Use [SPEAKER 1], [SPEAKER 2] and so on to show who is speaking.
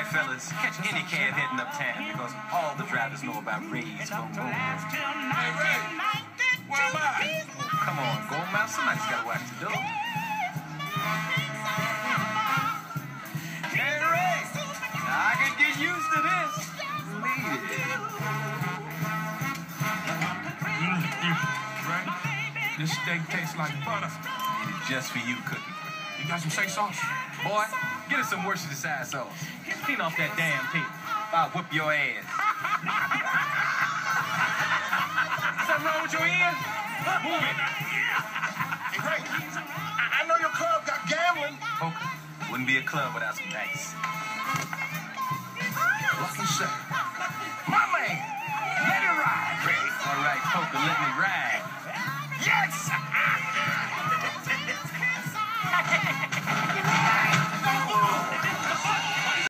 [SPEAKER 1] right, fellas, catch any cab heading uptown because all the drivers know about Ray's home.
[SPEAKER 2] Hey, Ray, where am I?
[SPEAKER 1] Come on, go out. Somebody's got to watch the door. Hey, Ray, now I can get used to this. Believe it.
[SPEAKER 2] Ray, this steak tastes like butter.
[SPEAKER 1] Just for you, Cookie.
[SPEAKER 2] You got some steak sauce?
[SPEAKER 1] Boy, get us some Worcestershire sauce. Clean off that damn pig. I'll whip your ass. Something wrong with your ear? Move it.
[SPEAKER 2] Hey, Ray, I know your club got gambling.
[SPEAKER 1] Poker wouldn't be a club without some dice.
[SPEAKER 2] Lucky shot. My man, let it ride, Ray.
[SPEAKER 1] All right, Poker, let me ride.